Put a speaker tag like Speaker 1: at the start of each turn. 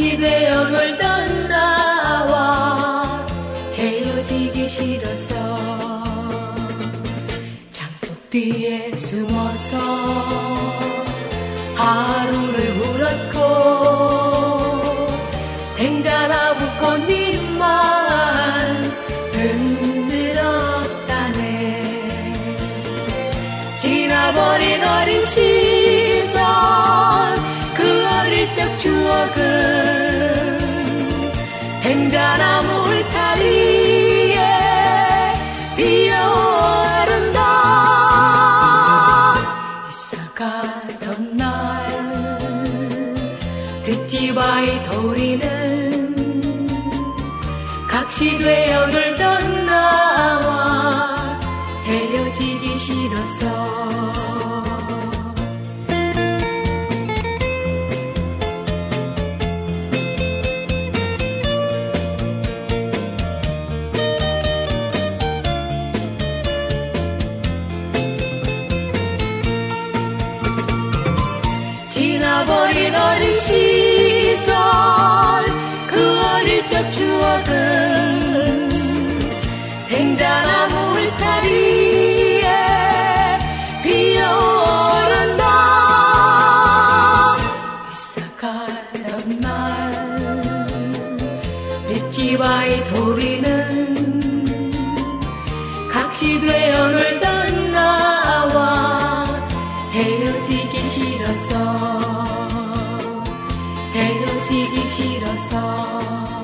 Speaker 1: 같이 되어 놀던 나와 헤어지기 싫어서 장독 뒤에 숨어서 하루를 울었고 댕자나무 꽃잎만 흔들었다네. 지나버린 어린 시절 그 어릴 적 추억은 댕자나무 울타리에 피어오른다. 이사가던 날 듣지바이 도리는 각시되어 놀던 나와 헤어지기 싫어서 지나버린 어린 시절 그 어릴 적 추억은 댕자나무 울타리에 피어오른다. 이사가던 날 듣지바이 도리는 각시되어 놀던 나와 헤어지기 싫어서 헤어지기 싫어서